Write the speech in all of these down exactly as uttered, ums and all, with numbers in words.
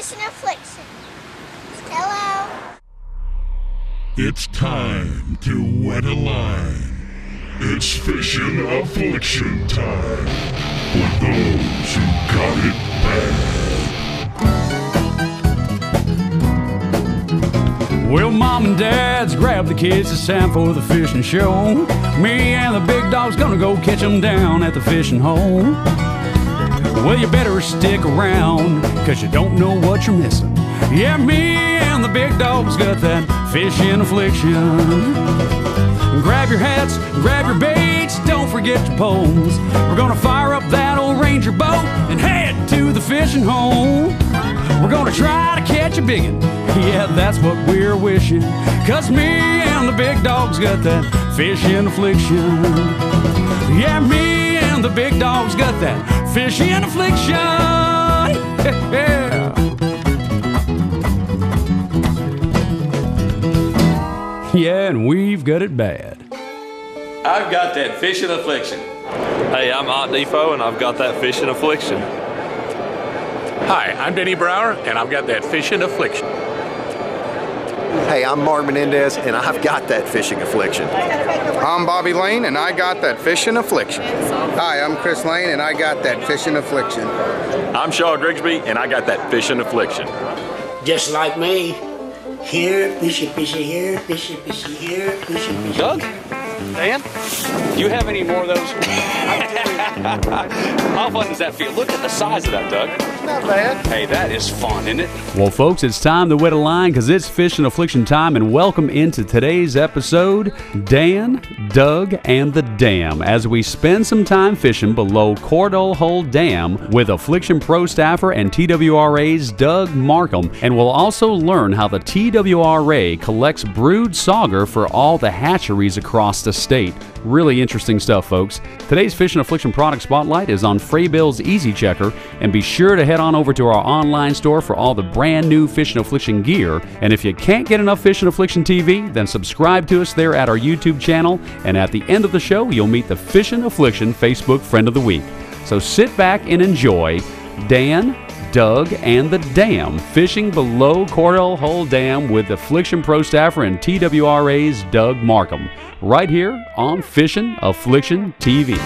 Fishin Affliction. Hello. It's time to wet a line. It's Fishin Affliction time for those who got it bad. Well, mom and dad's grab the kids, it's time for the fishing show. Me and the big dog's gonna go catch them down at the fishing hole. Well, you better stick around, cause you don't know what you're missing. Yeah, me and the big dog's got that Fishin Affliction. Grab your hats, grab your baits, don't forget your poles. We're gonna fire up that old Ranger boat and head to the fishing hole. We're gonna try to catch a biggin', yeah, that's what we're wishing. Cause me and the big dog's got that Fishin Affliction. Yeah, me and the big dog's got that Fishin Affliction. Yeah. Yeah, and we've got it bad. I've got that Fishin Affliction. Hey, I'm Hot Defo, and I've got that Fishin Affliction. Hi, I'm Denny Brower, and I've got that Fishin Affliction. Hey, I'm Mark Menendez, and I've got that Fishin Affliction. I'm Bobby Lane, and I got that Fishin Affliction. Hi, I'm Chris Lane, and I got that Fishin Affliction. I'm Shaw Grigsby, and I got that Fishin Affliction. Just like me. Here, fishy, fishy here, fishy, fishy here, fishy, fishy. Doug? Dan? Do you have any more of those? How fun does that feel? Look at the size of that, Doug. Not bad. Hey, that is fun, isn't it? Well, folks, it's time to wet a line because it's Fishin Affliction time, and welcome into today's episode, Dan, Doug, and the Dam, as we spend some time fishing below Cordell Hull Dam with Affliction Pro Staffer and T W R A's Doug Markham, and we'll also learn how the T W R A collects brood sauger for all the hatcheries across the state. Really interesting stuff, folks. Today's Fishin Affliction product spotlight is on Fraybill's Easy Checker, and be sure to head on over to our online store for all the brand new Fishin Affliction gear. And if you can't get enough Fishin Affliction T V, then subscribe to us there at our YouTube channel, and at the end of the show, you'll meet the Fishin Affliction Facebook Friend of the Week. So sit back and enjoy Dan, Doug, and the Dam fishing below Cordell Hull Dam with Affliction Pro Staffer and T W R A's Doug Markham, right here on Fishin Affliction T V.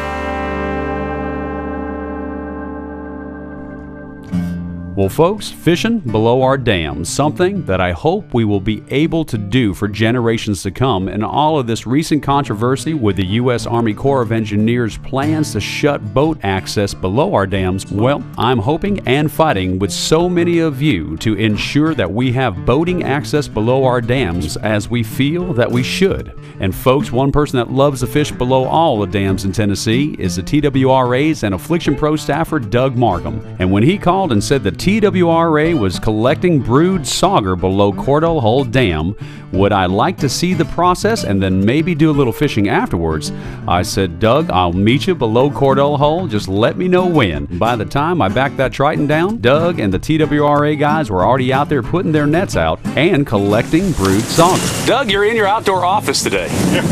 Well, folks, fishing below our dam, something that I hope we will be able to do for generations to come. And all of this recent controversy with the U S Army Corps of Engineers' plans to shut boat access below our dams, well, I'm hoping and fighting with so many of you to ensure that we have boating access below our dams as we feel that we should. And folks, one person that loves to fish below all the dams in Tennessee is the T W R A's and Affliction Pro Staffer Doug Markham. And when he called and said the T W R A was collecting brood sauger below Cordell Hull Dam, would I like to see the process and then maybe do a little fishing afterwards? I said, Doug, I'll meet you below Cordell Hull, just let me know when. By the time I backed that Triton down, Doug and the T W R A guys were already out there putting their nets out and collecting brood sauger. Doug, you're in your outdoor office today.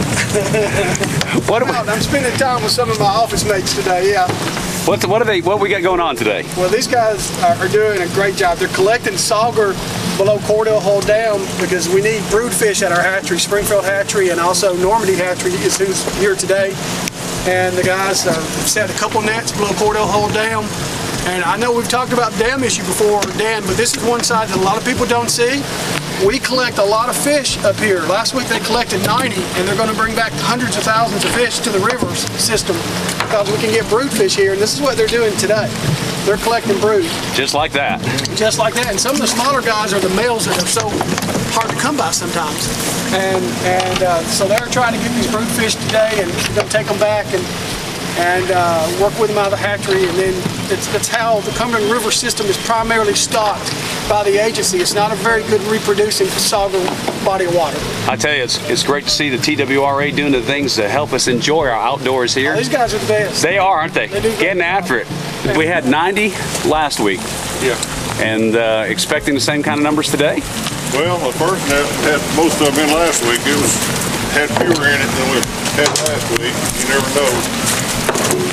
What well, I'm spending time with some of my office mates today, yeah. What, what are they? What we got going on today? Well, these guys are, are doing a great job. They're collecting sauger below Cordell Hull Dam because we need brood fish at our hatchery, Springfield Hatchery, and also Normandy Hatchery is who's here today. And the guys uh, set a couple nets below Cordell Hull Dam. And I know we've talked about dam issue before, Dan, but this is one side that a lot of people don't see. We collect a lot of fish up here. Last week they collected ninety, and they're going to bring back hundreds of thousands of fish to the rivers system because we can get brood fish here, and this is what they're doing today. They're collecting brood. Just like that. Just like that. And some of the smaller guys are the males that are so hard to come by sometimes. And and uh, so they're trying to get these brood fish today, and we're going to take them back and and uh, work with them out of the hatchery, and then it's, it's how the Cumberland River system is primarily stocked by the agency. It's not a very good reproducing sauger body of water. I tell you, it's, it's great to see the T W R A doing the things to help us enjoy our outdoors here. Oh, these guys are the best. They are, aren't they? They do Getting after it. We had ninety last week. Yeah. And uh, expecting the same kind of numbers today? Well, the first net had most of them in last week. It was had fewer in it than we had last week. You never know.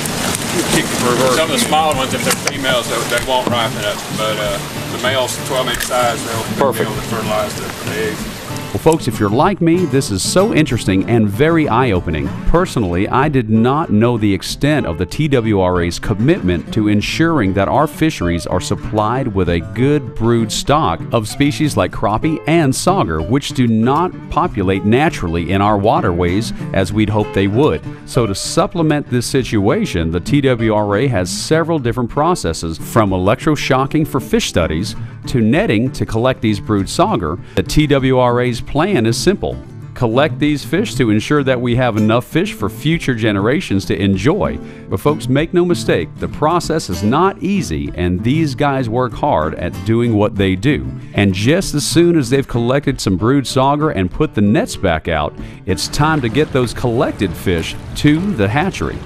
Some of the smaller ones, if they're females, they, they won't ripen up. But uh, the males, twelve inch size, they'll, they'll be able to fertilize the, the eggs. Well, folks, if you're like me, this is so interesting and very eye-opening. Personally, I did not know the extent of the T W R A's commitment to ensuring that our fisheries are supplied with a good brood stock of species like crappie and sauger, which do not populate naturally in our waterways as we'd hope they would. So to supplement this situation, the T W R A has several different processes, from electroshocking for fish studies to netting to collect these brood sauger. The T W R A's plan is simple: collect these fish to ensure that we have enough fish for future generations to enjoy. But folks, make no mistake, the process is not easy, and these guys work hard at doing what they do. And just as soon as they've collected some brood sauger and put the nets back out, it's time to get those collected fish to the hatchery.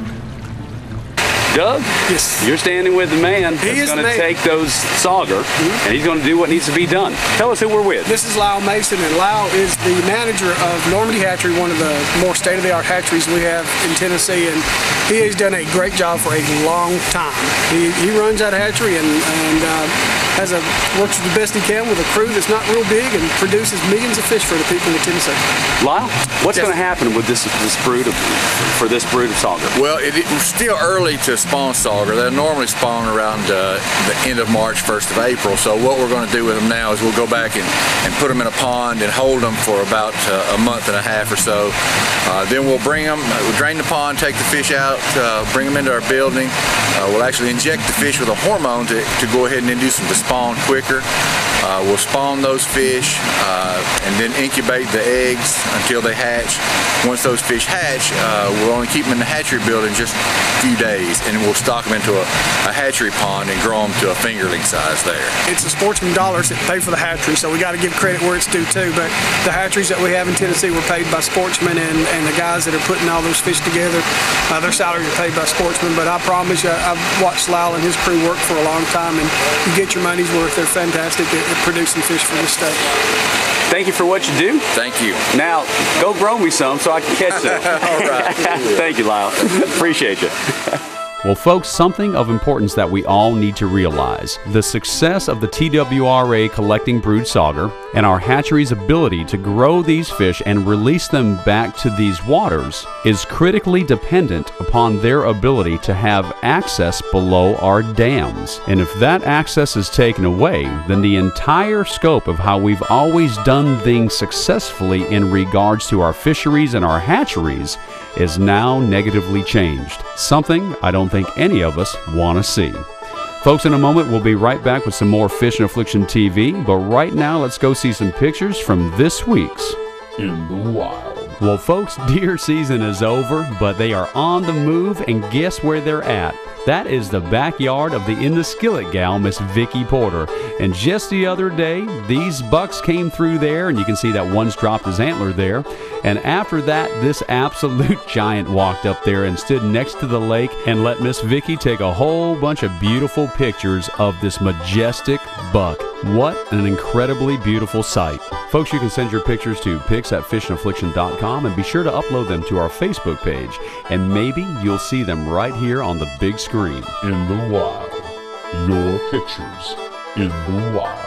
Doug, yes. You're standing with the man He that's going to take those sauger, mm-hmm. and he's going to do what needs to be done. Tell us who we're with. This is Lyle Mason, and Lyle is the manager of Normandy Hatchery, one of the more state-of-the-art hatcheries we have in Tennessee, and he has done a great job for a long time. He, he runs that hatchery and, and uh, has a works the best he can with a crew that's not real big and produces millions of fish for the people in Tennessee. Lyle, what's yes. going to happen with this this brood of for this brood of sauger? Well, it, it's still early to spawn sauger. They normally spawn around uh, the end of March, first of April. So what we're going to do with them now is we'll go back and, and put them in a pond and hold them for about uh, a month and a half or so. Uh, then we'll bring them, uh, we'll drain the pond, take the fish out, uh, bring them into our building. Uh, we'll actually inject the fish with a hormone to, to go ahead and induce them to spawn quicker. Uh, we'll spawn those fish uh, and then incubate the eggs until they hatch. Once those fish hatch, uh, we'll only keep them in the hatchery building just a few days, and we'll stock them into a, a hatchery pond and grow them to a fingerling size there. It's the sportsman dollars that pay for the hatchery, so we got to give credit where it's due too. But the hatcheries that we have in Tennessee were paid by sportsmen, and, and the guys that are putting all those fish together, uh, their salaries are paid by sportsmen. But I promise you, I've watched Lyle and his crew work for a long time, and you get your money's worth. They're fantastic at, at producing fish for this state. Thank you for what you do. Thank you. Now, go grow me some so I can catch them. All right. Thank you, Lyle. Appreciate you. Well, folks, something of importance that we all need to realize: the success of the T W R A collecting brood sauger and our hatchery's ability to grow these fish and release them back to these waters is critically dependent upon their ability to have access below our dams. And if that access is taken away, then the entire scope of how we've always done things successfully in regards to our fisheries and our hatcheries is now negatively changed. Something I don't think any of us want to see. Folks, in a moment we'll be right back with some more Fishin Affliction T V, but right now let's go see some pictures from this week's In the Wild. Well, folks, deer season is over, but they are on the move, and guess where they're at? That is the backyard of the In the Skillet gal, Miss Vicki Porter. And just the other day, these bucks came through there, and you can see that one's dropped his antler there. And after that, this absolute giant walked up there and stood next to the lake and let Miss Vicki take a whole bunch of beautiful pictures of this majestic buck. What an incredibly beautiful sight. Folks, you can send your pictures to pics at fishin affliction dot com and be sure to upload them to our Facebook page. And maybe you'll see them right here on the big screen. In the wild. Your pictures in the wild.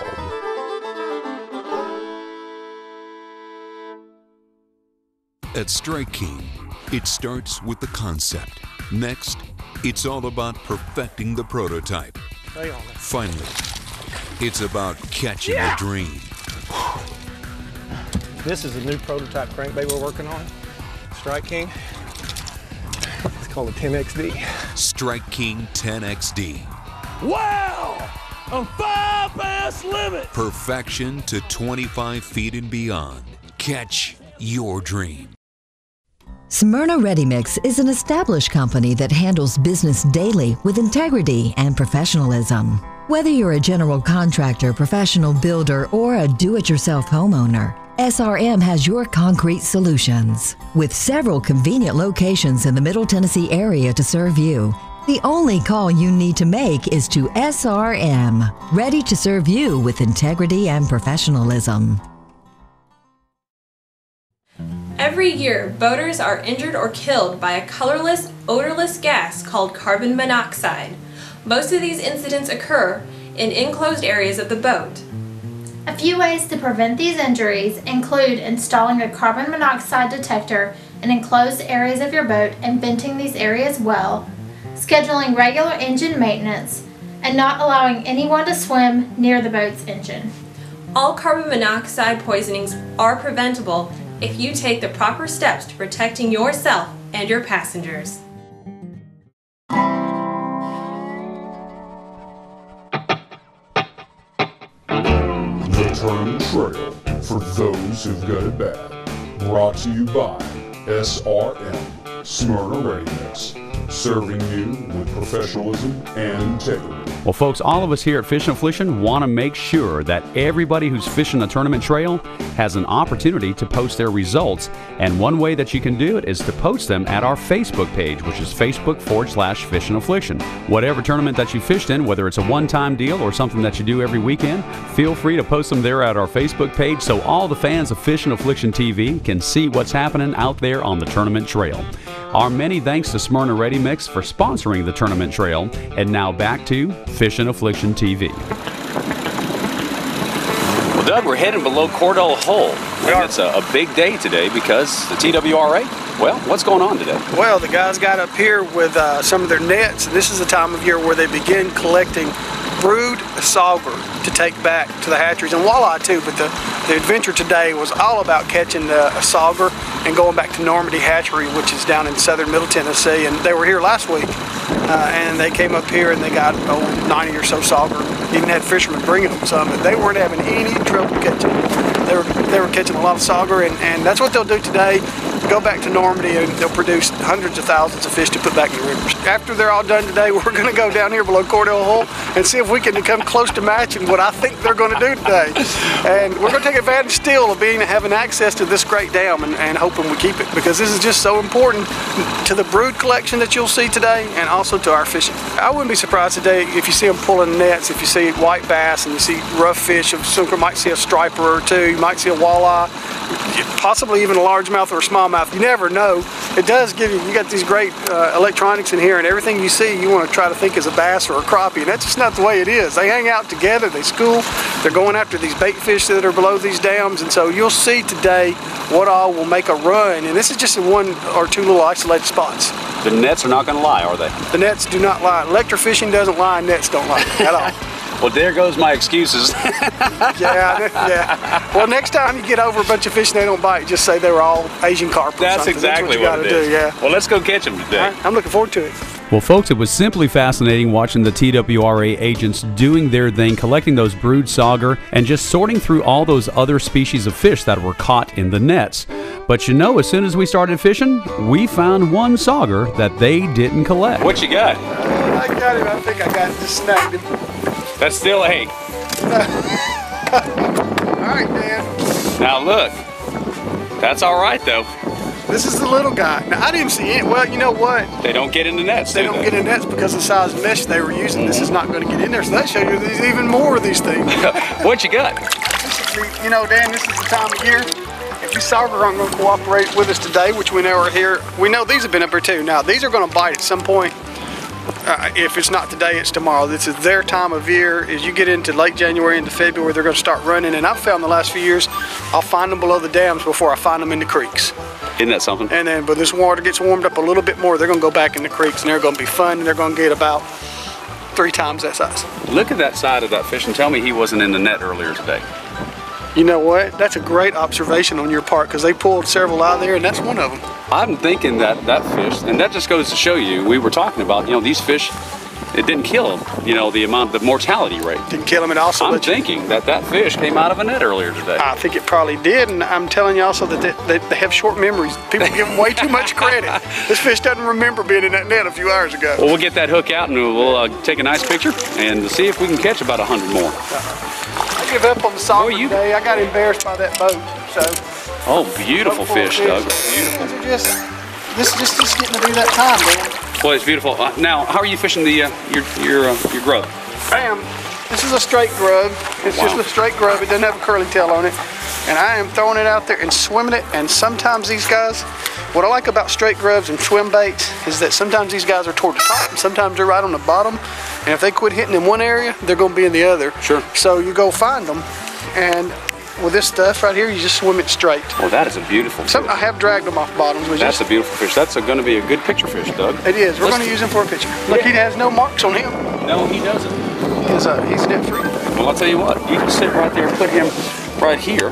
At Strike King, it starts with the concept. Next, it's all about perfecting the prototype. Finally, it's about catching yeah. a dream. This is a new prototype crankbait we're working on. Strike King. It's called a ten X D. Strike King ten X D. Wow! A five bass limit! Perfection to twenty-five feet and beyond. Catch your dream. Smyrna Ready Mix is an established company that handles business daily with integrity and professionalism. Whether you're a general contractor, professional builder, or a do-it-yourself homeowner, S R M has your concrete solutions. With several convenient locations in the Middle Tennessee area to serve you, the only call you need to make is to S R M, ready to serve you with integrity and professionalism. Every year, boaters are injured or killed by a colorless, odorless gas called carbon monoxide. Most of these incidents occur in enclosed areas of the boat. A few ways to prevent these injuries include installing a carbon monoxide detector in enclosed areas of your boat and venting these areas well, scheduling regular engine maintenance, and not allowing anyone to swim near the boat's engine. All carbon monoxide poisonings are preventable if you take the proper steps to protecting yourself and your passengers. The Tournament Trail, for those who've got it bad. Brought to you by S R M, Smyrna Ready Mix, serving you with professionalism and integrity. Well, folks, all of us here at Fishin Affliction want to make sure that everybody who's fishing the tournament trail has an opportunity to post their results. And one way that you can do it is to post them at our Facebook page, which is Facebook forward slash Fishin Affliction. Whatever tournament that you fished in, whether it's a one-time deal or something that you do every weekend, feel free to post them there at our Facebook page so all the fans of Fishin Affliction T V can see what's happening out there on the tournament trail. Our many thanks to Smyrna Ready Mix for sponsoring the tournament trail. And now back to Fishin Affliction T V. Well, Doug, we're heading below Cordell Hull. And it's a, a big day today because the T W R A, well, what's going on today? Well, the guys got up here with uh, some of their nets, and this is the time of year where they begin collecting brood sauger to take back to the hatcheries, and walleye too, but the, the adventure today was all about catching the, a sauger and going back to Normandy Hatchery, which is down in southern Middle Tennessee, and they were here last week, uh, and they came up here and they got oh, ninety or so sauger. Even had fishermen bringing them some, but they weren't having any trouble catching them. They were, they were catching a lot of sauger, and, and that's what they'll do today. Go back to Normandy and they'll produce hundreds of thousands of fish to put back in the rivers. After they're all done today, we're going to go down here below Cordell Hull and see if we can come close to matching what I think they're going to do today. And we're going to take advantage still of being having access to this great dam and, and hoping we keep it, because this is just so important to the brood collection that you'll see today and also to our fishing. I wouldn't be surprised today if you see them pulling nets, if you see white bass and you see rough fish, you might see a striper or two, you might see a walleye, possibly even a largemouth or a smallmouth. You never know. It does give you, you got these great uh, electronics in here, and everything you see you want to try to think is a bass or a crappie, and that's just not the way it is. They hang out together, they school, they're going after these bait fish that are below these dams, and so you'll see today what all will make a run, and this is just in one or two little isolated spots. The nets are not going to lie, are they? The nets do not lie. Electrofishing doesn't lie, and nets don't lie at all. Well, there goes my excuses. yeah, yeah. Well, next time you get over a bunch of fish and they don't bite, just say they were all Asian carp or That's something. exactly That's what you what got it to is. do, yeah. Well, let's go catch them today. Right, I'm looking forward to it. Well, folks, it was simply fascinating watching the T W R A agents doing their thing, collecting those brood sauger, and just sorting through all those other species of fish that were caught in the nets. But you know, as soon as we started fishing, we found one sauger that they didn't collect. What you got? I got him. I think I got just snagged him. That's still a hey. All right, Dan. Now look, that's all right though. This is the little guy. Now I didn't see it. Well, you know what? They don't get in the nets. They do don't they? get in nets because of the size of mesh they were using. This is not going to get in there. So that shows you there's even more of these things. What you got? This is the, you know, Dan, this is the time of year. If these sauger aren't going to cooperate with us today, which we know are here, we know these have been up here too. Now these are going to bite at some point. Uh, if it's not today, it's tomorrow. This is their time of year. As you get into late January into February, they're going to start running. And I've found the last few years, I'll find them below the dams before I find them in the creeks. Isn't that something? And then, but this water gets warmed up a little bit more, they're going to go back in the creeks, and they're going to be fun, and they're going to get about three times that size. Look at that side of that fish and tell me he wasn't in the net earlier today. You know what? That's a great observation on your part, because they pulled several out there, and that's one of them. I'm thinking that that fish, and that just goes to show you, we were talking about, you know, these fish, it didn't kill them, you know, the amount, the mortality rate. Didn't kill them, and also I'm thinking that that fish came out of a net earlier today. I think it probably did, and I'm telling you also that they, they, they have short memories. People give them way too much credit. This fish doesn't remember being in that net a few hours ago. Well, we'll get that hook out, and we'll uh, take a nice picture and see if we can catch about a hundred more. I give up on the sauger you... today. I got embarrassed by that boat, so. Oh, beautiful fish, fish, Doug. Beautiful. These are just, this is just, just getting to be that time, man. Boy, it's beautiful. Uh, now, how are you fishing the uh, your your uh, your grub? Bam. This is a straight grub. It's wow. just a straight grub. It doesn't have a curly tail on it. and I am throwing it out there and swimming it. And sometimes these guys, what I like about straight grubs and swim baits is that sometimes these guys are toward the top and sometimes they're right on the bottom. And if they quit hitting in one area, they're going to be in the other. Sure. So you go find them, and with this stuff right here, you just swim it straight. Well, that is a beautiful fish. Some, I have dragged them off bottoms. That's just, a beautiful fish. That's going to be a good picture fish, Doug. It is. We're Let's, going to use him for a picture. Look, he has no marks on him. No, he doesn't. He is, uh, he's net free. Well, I'll tell you what. You can sit right there and put him right here.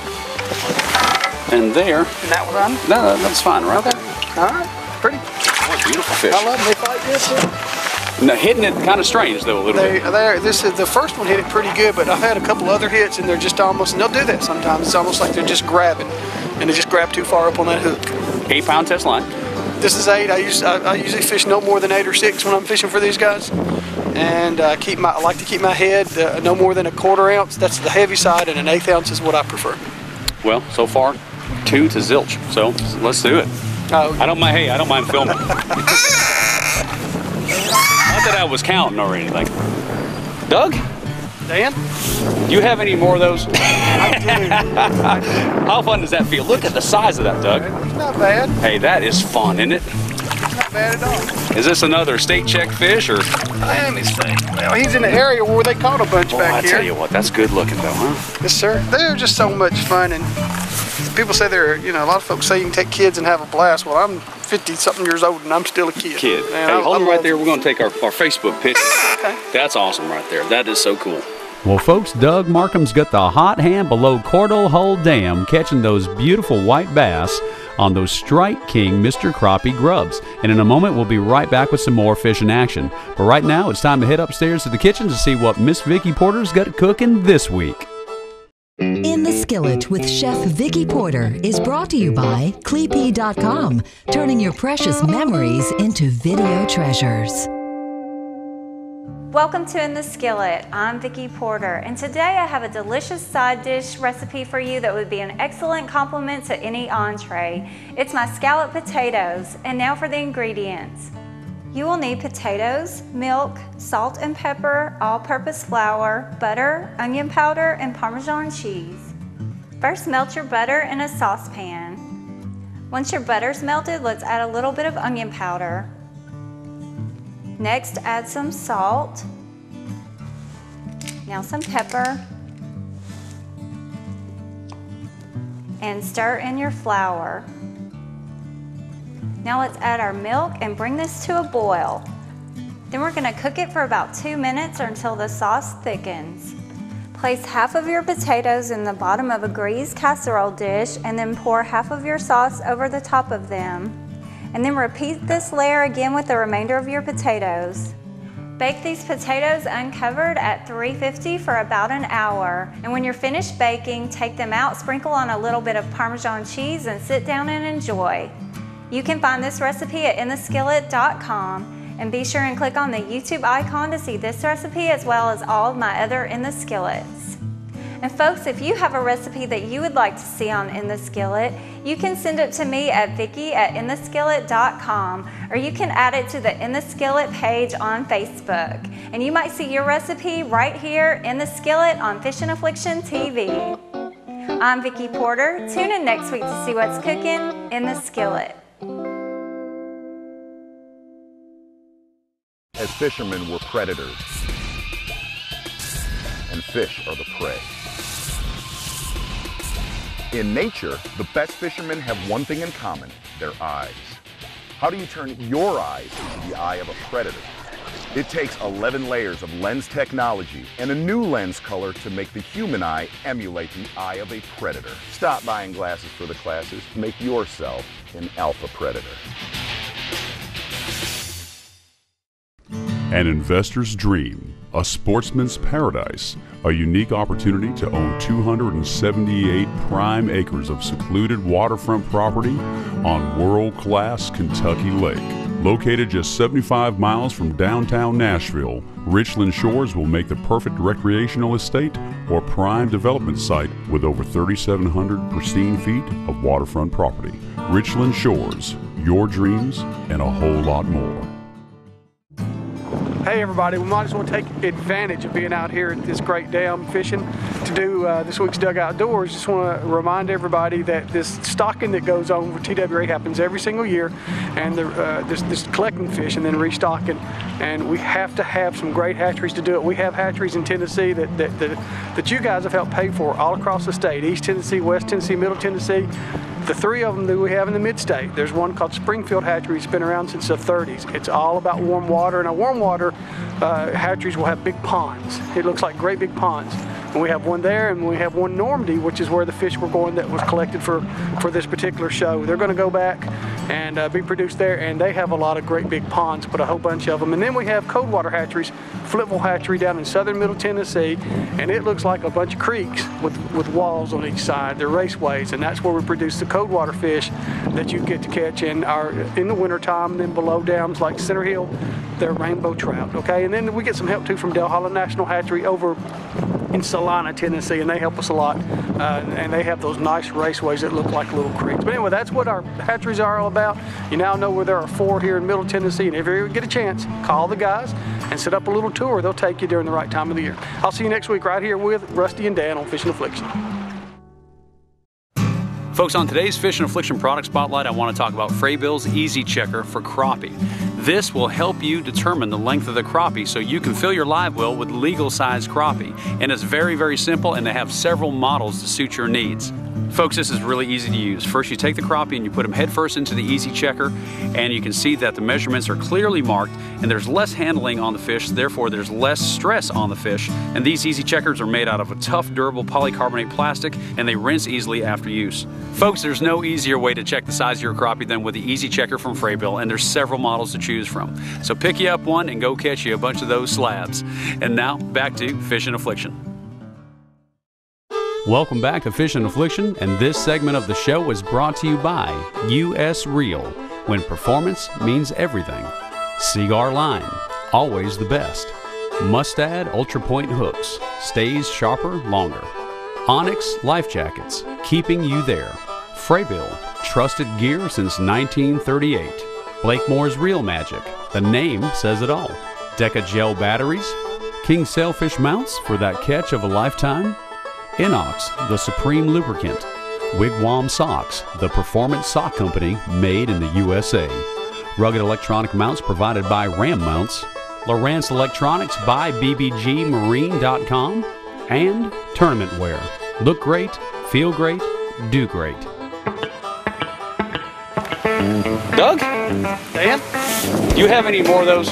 And there. And that one on? No, that's fine, right? Okay. All right. Pretty. What a beautiful fish. I love them. They fight good, too. Now, hitting it kind of strange, though, a little they, bit. They're, this is, the first one hit it pretty good, but I've had a couple other hits, and they're just almost, and they'll do that sometimes. It's almost like they're just grabbing, and they just grab too far up on that hook. Eight pound test line. This is eight. I, use, I, I usually fish no more than eight or six when I'm fishing for these guys. And uh, keep my, I like to keep my head uh, no more than a quarter ounce. That's the heavy side, and an eighth ounce is what I prefer. Well, so far, two to zilch. So let's do it. Oh, I don't mind. Hey, I don't mind filming. Not that I was counting or anything. Doug? Dan? You have any more of those? I do. How fun does that feel? Look at the size of that, Doug. It's not bad. Hey, that is fun, isn't it? It's not bad at all. Is this another state check fish or? Let me see. Well, he's in the area where they caught a bunch Boy, back I here. tell you what, that's good looking though, huh? Yes, sir. They're just so much fun, and people say they're, you know, a lot of folks say you can take kids and have a blast. Well, I'm fifty something years old and I'm still a kid. Kid. Man, hey, I, hold I him right love there. We're going to take our, our Facebook picture. Okay. That's awesome right there. That is so cool. Well, folks, Doug Markham's got the hot hand below Cordell Hull Dam catching those beautiful white bass on those Strike King Mister Crappie grubs. And in a moment, we'll be right back with some more fishing action. But right now, it's time to head upstairs to the kitchen to see what Miss Vicki Porter's got cooking this week. In the Skillet with Chef Vicki Porter is brought to you by Cleepy dot com, turning your precious memories into video treasures. Welcome to In the Skillet. I'm Vicki Porter, and today I have a delicious side dish recipe for you that would be an excellent complement to any entree. It's my scallop potatoes, and now for the ingredients. You will need potatoes, milk, salt and pepper, all-purpose flour, butter, onion powder, and Parmesan cheese. First, melt your butter in a saucepan. Once your butter's melted, let's add a little bit of onion powder. Next, add some salt, now some pepper, and stir in your flour. Now let's add our milk and bring this to a boil. Then we're going to cook it for about two minutes or until the sauce thickens. Place half of your potatoes in the bottom of a greased casserole dish and then pour half of your sauce over the top of them. And then repeat this layer again with the remainder of your potatoes. Bake these potatoes uncovered at three fifty for about an hour. And when you're finished baking, take them out, sprinkle on a little bit of Parmesan cheese, and sit down and enjoy. You can find this recipe at in the skillet dot com, and be sure and click on the YouTube icon to see this recipe as well as all of my other In the Skillets. And folks, if you have a recipe that you would like to see on In the Skillet, you can send it to me at Vicki at in the skillet dot com, or you can add it to the In the Skillet page on Facebook. And you might see your recipe right here in the Skillet on Fishin Affliction T V. I'm Vicki Porter. Tune in next week to see what's cooking in the Skillet. As fishermen, we're predators, and fish are the prey. In nature, the best fishermen have one thing in common, their eyes. How do you turn your eyes into the eye of a predator? It takes eleven layers of lens technology and a new lens color to make the human eye emulate the eye of a predator. Stop buying glasses for the classes. Make yourself an alpha predator. An investor's dream, a sportsman's paradise, a unique opportunity to own two hundred seventy-eight prime acres of secluded waterfront property on world-class Kentucky Lake. Located just seventy-five miles from downtown Nashville, Richland Shores will make the perfect recreational estate or prime development site with over thirty-seven hundred pristine feet of waterfront property. Richland Shores, your dreams and a whole lot more. Hey everybody, we might as well take advantage of being out here at this great dam fishing to do uh, this week's Doug Outdoors. Just want to remind everybody that this stocking that goes on for T W R A happens every single year, and the, uh, this, this collecting fish and then restocking, and we have to have some great hatcheries to do it. We have hatcheries in Tennessee that, that, that, that you guys have helped pay for all across the state, East Tennessee, West Tennessee, Middle Tennessee. The three of them that we have in the mid-state. There's one called Springfield Hatchery. It's been around since the thirties. It's all about warm water, and our warm water uh, hatcheries will have big ponds. It looks like great big ponds. And we have one there, and we have one Normandy, which is where the fish were going that was collected for, for this particular show. They're going to go back and uh, be produced there, and they have a lot of great big ponds, but a whole bunch of them. And then we have cold water hatcheries, Flipville Hatchery down in southern Middle Tennessee, and it looks like a bunch of creeks with, with walls on each side. They're raceways, and that's where we produce the cold water fish that you get to catch in our in the wintertime. And then below dams like Center Hill, they're rainbow trout, okay? And then we get some help too from Del Hollow National Hatchery over in Salina, Tennessee, and they help us a lot. Uh, and they have those nice raceways that look like little creeks. But anyway, that's what our hatcheries are all about. You now know where there are four here in Middle Tennessee, and if you ever get a chance, call the guys and set up a little tour. They'll take you during the right time of the year. I'll see you next week right here with Rusty and Dan on Fishin Affliction. Folks, on today's Fishin Affliction product spotlight, I want to talk about Fraybill's Easy Checker for crappie. This will help you determine the length of the crappie so you can fill your live well with legal size crappie. And it's very, very simple, and they have several models to suit your needs. Folks, this is really easy to use. First, you take the crappie and you put them head first into the Easy Checker, and you can see that the measurements are clearly marked, and there's less handling on the fish, therefore there's less stress on the fish. And these Easy Checkers are made out of a tough, durable polycarbonate plastic, and they rinse easily after use. Folks, there's no easier way to check the size of your crappie than with the Easy Checker from Fraybill, and there's several models to choose from. So pick you up one and go catch you a bunch of those slabs. And now, back to Fishin Affliction. Welcome back to Fishin Affliction, and this segment of the show is brought to you by U S Reel, when performance means everything. Seagar Line, always the best. Mustad Ultra Point Hooks, stays sharper longer. Onyx Life Jackets, keeping you there. Fraybill, trusted gear since nineteen thirty-eight. Blakemore's Reel Magic, the name says it all. Deca Gel Batteries, King Sailfish Mounts for that catch of a lifetime. Inox, the supreme lubricant. Wigwam Socks, the performance sock company made in the U S A. Rugged electronic mounts provided by Ram Mounts. Lowrance Electronics by B B G Marine dot com. And tournament wear. Look great, feel great, do great. Doug? Dan? Do you have any more of those?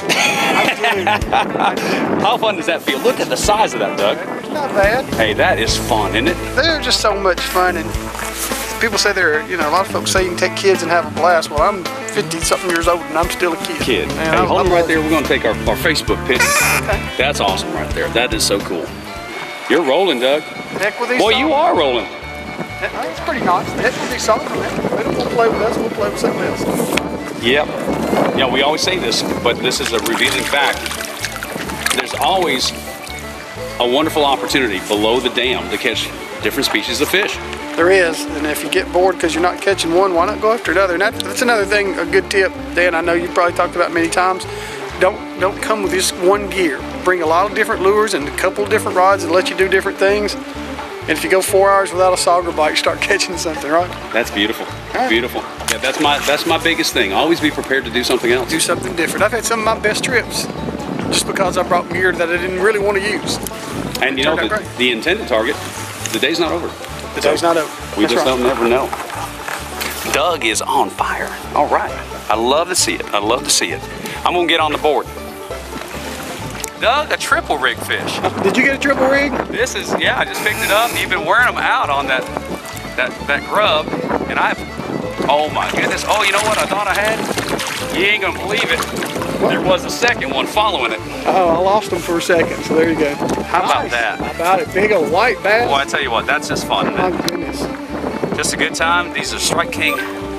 How fun does that feel? Look at the size of that, Doug. It's not bad. Hey, that is fun, isn't it? They're just so much fun, and people say they're, you know, a lot of folks say you can take kids and have a blast. Well, I'm fifty something years old and I'm still a kid. Kid. Man, hey, I, hold I them right love there. We're going to take our, our Facebook pic. Okay. That's awesome right there. That is so cool. You're rolling, Doug. Heck with these Boy, songs. you are rolling. It's pretty nice. Heck with these songs. They don't want to play with us, we'll play with something else. Yep. You know, we always say this, but this is a revealing fact. There's always a wonderful opportunity below the dam to catch different species of fish. There is, and if you get bored because you're not catching one, why not go after another? And that, that's another thing, a good tip, Dan, I know you've probably talked about many times. Don't, don't come with just one gear. Bring a lot of different lures and a couple of different rods and let you do different things. And if you go four hours without a sauger bite, you start catching something, right? That's beautiful. Right. Beautiful. Yeah, that's my that's my biggest thing. Always be prepared to do something else. Do something different. I've had some of my best trips just because I brought gear that I didn't really want to use. And you know, the, the intended target, the day's not over. The day's not over. We That's just right. don't never know. Doug is on fire. All right. I love to see it. I love to see it. I'm going to get on the board. Doug, a triple rig fish. Did you get a triple rig? This is, yeah, I just picked it up. You've been wearing them out on that that that grub, and I've, oh my goodness. Oh, you know what I thought I had? You ain't gonna believe it. There was a second one following it. Oh, I lost them for a second, so there you go. How nice. about that? How about it? Big old white bass. Well, I tell you what, that's just fun, isn't Oh it? my goodness. Just a good time. These are Strike King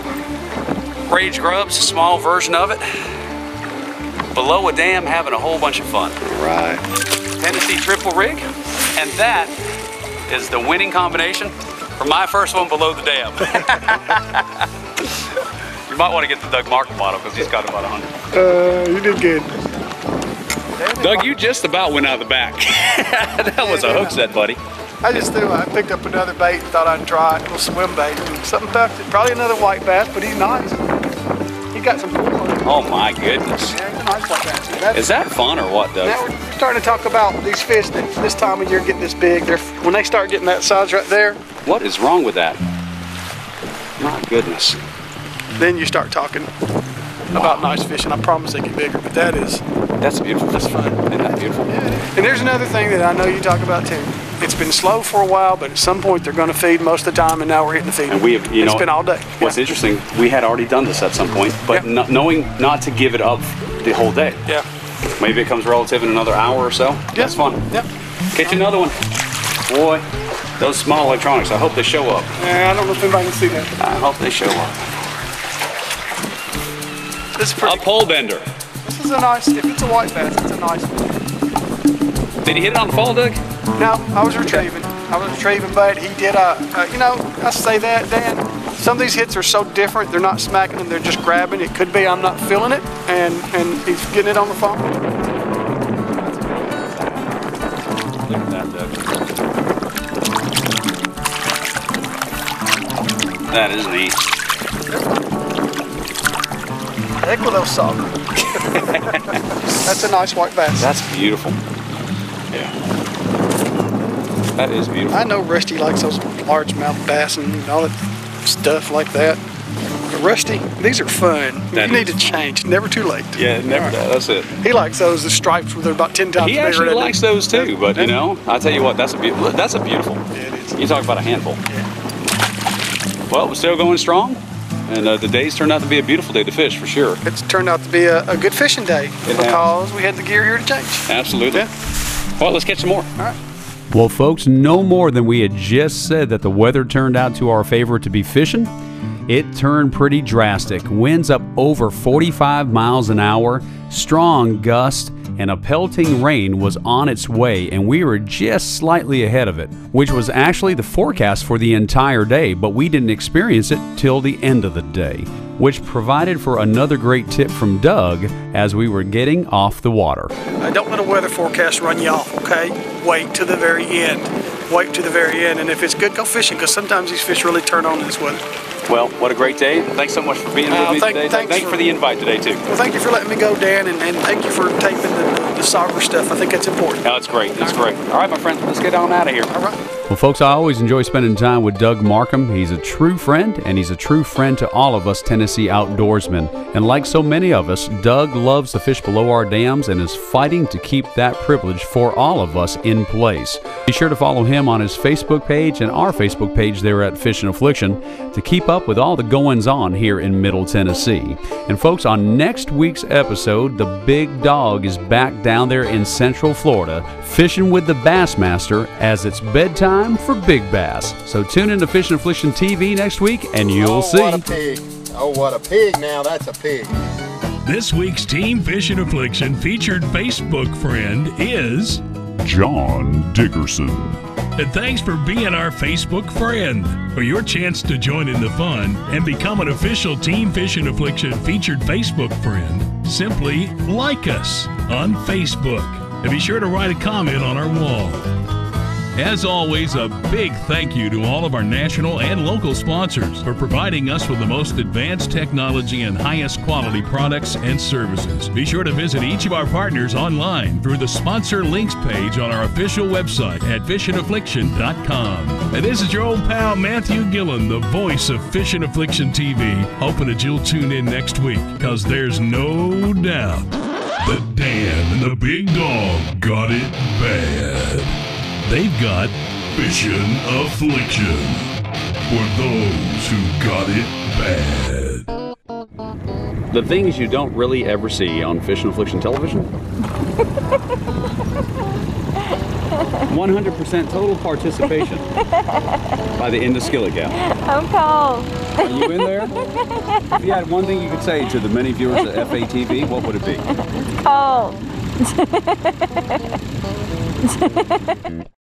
Rage Grubs, a small version of it. Below a dam, having a whole bunch of fun. Right. Tennessee triple rig, and that is the winning combination for my first one below the dam. You might want to get the Doug Markham model because he's got about a hundred. Uh, you did good. Doug, you just about went out of the back. That was a hook set, buddy. I just threw, I picked up another bait and thought I'd try it, a little swim bait. Something tucked it, probably another white bass, but he's nice. He got some pull on it. Oh my goodness. Yeah, he's a nice white bass. That's, Is that fun or what, Doug? Now we're starting to talk about these fish that this time of year get this big. They're, when they start getting that size right there. What is wrong with that? My goodness. Then you start talking about nice fish, and I promise they get bigger, but that is... That's beautiful. That's fun. Isn't that beautiful? Yeah. And there's another thing that I know you talk about too. It's been slow for a while, but at some point they're going to feed most of the time, and now we're hitting the feed. And we have, you it's know, been all day. What's yeah. interesting, we had already done this at some point, but yeah. not, knowing not to give it up the whole day. Yeah. Maybe it comes relative in another hour or so. Yeah. That's fun. Yep. Catch another one. Boy, those small electronics, I hope they show up. Yeah, I don't know if anybody can see that. I hope they show up. This is pretty. A pole bender. This is a nice, if it's a white bass, it's a nice one. Did he hit it on the fall, Doug? No, I was retrieving. I was retrieving, but he did, uh, uh, you know, I say that, Dan, some of these hits are so different, they're not smacking them, they're just grabbing. It could be I'm not feeling it, and, and he's getting it on the phone. Look at that, Doug. That is neat. Heck with those sauger. That's a nice white bass. That's beautiful. Yeah. That is beautiful. I know Rusty likes those largemouth bass and all that stuff like that. But Rusty, these are fun. That you need is. to change. Never too late. Yeah, never. Right. That's it. He likes those, the stripes where they're about ten times he bigger. He actually likes those too, but you yeah. know, I tell you what, that's a beautiful. That's a beautiful. Yeah, it is. You talk about a handful. Yeah. Well, we're still going strong. And uh, the days turned out to be a beautiful day to fish, for sure. It's turned out to be a, a good fishing day it because has. we had the gear here to change. Absolutely. Yeah. Well, let's catch some more. All right. Well, folks, no more than we had just said that the weather turned out to our favor to be fishing. It turned pretty drastic. Winds up over forty-five miles an hour, strong gusts, and a pelting rain was on its way, and we were just slightly ahead of it, which was actually the forecast for the entire day, but we didn't experience it till the end of the day, which provided for another great tip from Doug as we were getting off the water. Uh, don't let a weather forecast run you off, okay? Wait to the very end. Wait to the very end, and if it's good, go fishing, because sometimes these fish really turn on in this weather. Well, what a great day. Thanks so much for being uh, with me thank, today. Thank you for, for the invite today, too. Well, thank you for letting me go, Dan, and, and thank you for taping the, the sauger stuff. I think that's important. Oh, it's great. It's great. All right, my friends, let's get on out of here. All right. Well, folks, I always enjoy spending time with Doug Markham. He's a true friend, and he's a true friend to all of us Tennessee outdoorsmen. And like so many of us, Doug loves to fish below our dams and is fighting to keep that privilege for all of us in place. Be sure to follow him on his Facebook page and our Facebook page there at Fishin Affliction to keep up with all the goings-on here in Middle Tennessee. And folks, on next week's episode, the big dog is back down there in Central Florida, fishing with the Bassmaster as it's bedtime for big bass. So tune in to Fishin Affliction T V next week and you'll oh, see. What a pig. Oh, what a pig now. That's a pig. This week's Team Fishin Affliction featured Facebook friend is John Dickerson. And thanks for being our Facebook friend. For your chance to join in the fun and become an official Team Fishin Affliction featured Facebook friend, simply like us on Facebook. And be sure to write a comment on our wall. As always, a big thank you to all of our national and local sponsors for providing us with the most advanced technology and highest quality products and services. Be sure to visit each of our partners online through the sponsor links page on our official website at fishin affliction dot com. And this is your old pal Matthew Gillen, the voice of Fishin Affliction T V, hoping that you'll tune in next week, because there's no doubt that Dan and the big dog got it bad. They've got Fishin Affliction for those who got it bad. The things you don't really ever see on Fishin Affliction television. one hundred percent total participation by the end of Skillet Gal. I'm cold. Are you in there? If you had one thing you could say to the many viewers at F A T V, what would it be? Cold.